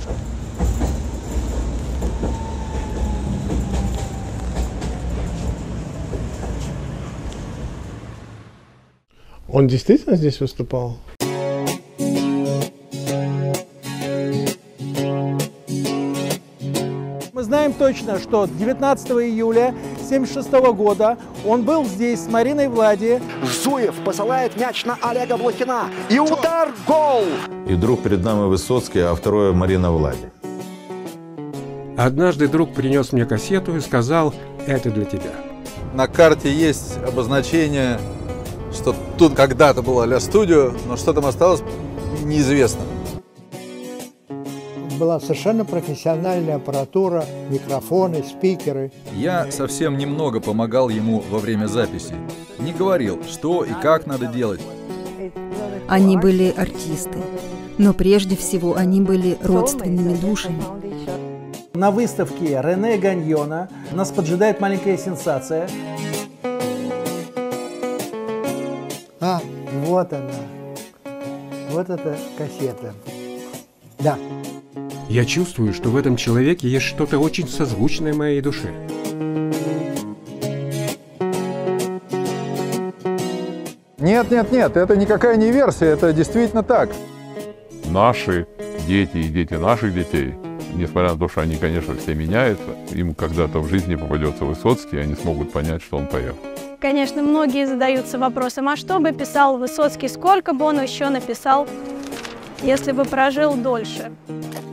Он действительно здесь выступал? Мы знаем точно, что 19 июля 1976 года он был здесь с Мариной Влади. Зуев посылает мяч на Олега Блохина. И удар, гол! И вдруг перед нами Высоцкий, а второе Марина Влади. Однажды друг принес мне кассету и сказал: «Это для тебя». На карте есть обозначение, что тут когда-то была Ля Студио, но что там осталось, неизвестно. Была совершенно профессиональная аппаратура, микрофоны, спикеры. Я совсем немного помогал ему во время записи. Не говорил, что и как надо делать. Они были артисты, но прежде всего они были родственными душами. На выставке Рене Ганьона нас поджидает маленькая сенсация. А, вот она. Вот эта кассета. Да. Я чувствую, что в этом человеке есть что-то очень созвучное моей душе. Нет, это никакая не версия, это действительно так. Наши дети и дети наших детей, несмотря на то, что они, конечно, все меняются, им когда-то в жизни попадется Высоцкий, и они смогут понять, что он поет. Конечно, многие задаются вопросом, а что бы писал Высоцкий, сколько бы он еще написал, если бы прожил дольше?